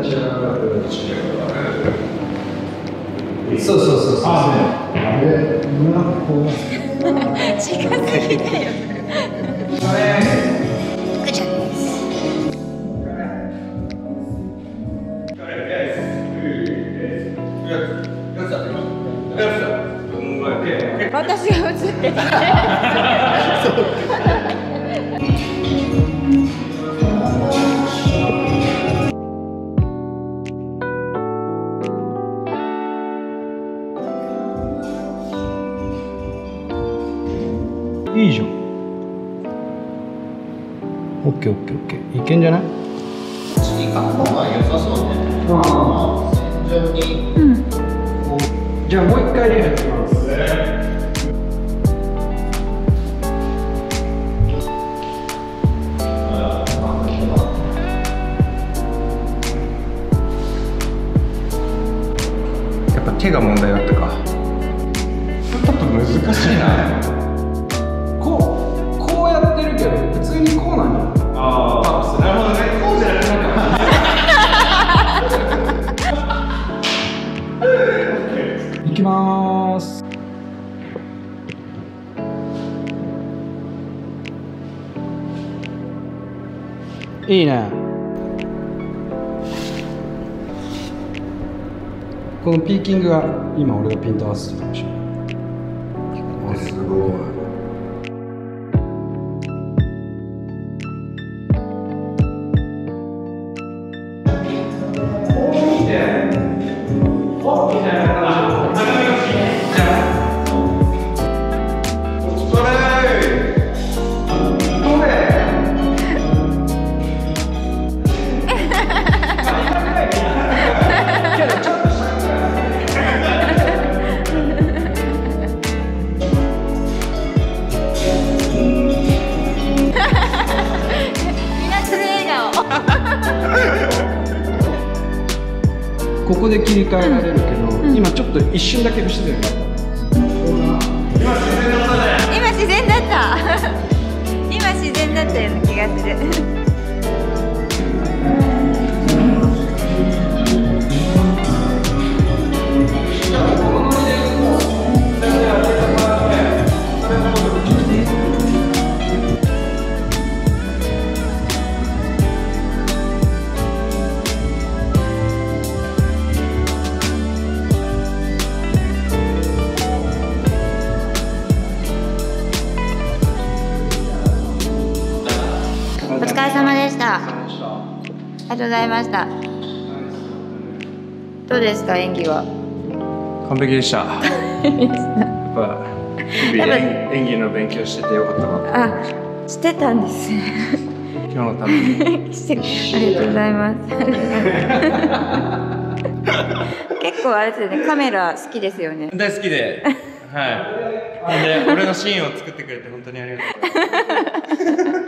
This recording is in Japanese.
そうそうそうそう。あれ、 近すぎだよ。福ちゃんです。私が映ってた。 いいじゃん。オッケーオッケーオッケー。いけんじゃない？ 次買った方が良さそうね。戦場に。 うん。 じゃあもう一回リハやってます。 やっぱ手が問題だったか。ちょっと難しいな。 こうやってるけど普通にこうなんだよ。 ああ、なるほどね。こうじゃなくないきまーす。いいね。このピーキングが今俺がピント合わせてるでしょ。 すごい。 ここで切り替えられるけど、今ちょっと一瞬だけ不自然だった。 今自然だった。今自然だったような気がする。お疲れ様でした。ありがとうございました。どうですか、演技は。 完璧でした。やっぱ日々演技の勉強しててよかったな。 あ、してたんですね。 今日のために。 ありがとうございます。結構あれですよね、カメラ好きですよね。 大好きで、はい。で、俺のシーンを作ってくれて本当にありがとう。